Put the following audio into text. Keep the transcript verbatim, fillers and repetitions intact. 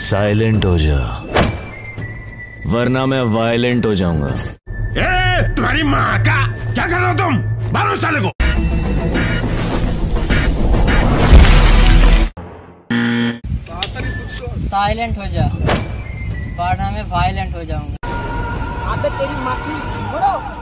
Silent हो जा, वरना मैं वायलेंट हो जाऊंगा। ए, तुम्हारी माँ का क्या कर रहे हो तुम? मारो साले को। साइलेंट हो जा, वरना मैं वायलेंट हो जाऊंगा। अबे तेरी माँ की